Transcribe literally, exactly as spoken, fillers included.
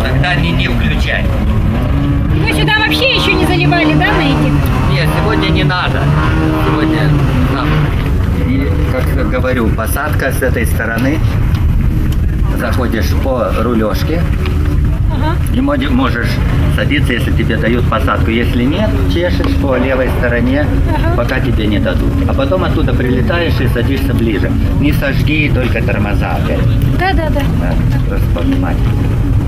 тогда не, не включай. Вы сюда вообще еще не заливали, да, на этих? Нет, сегодня не надо. Сегодня нам. И, как говорю, посадка с этой стороны. Заходишь по рулежке. Ага. И можешь садиться, если тебе дают посадку. Если нет, чешешь по левой стороне, ага. пока тебе не дадут. А потом оттуда прилетаешь и садишься ближе. Не сожги, только тормоза опять. Да, да, да. Да, просто повнимательнее.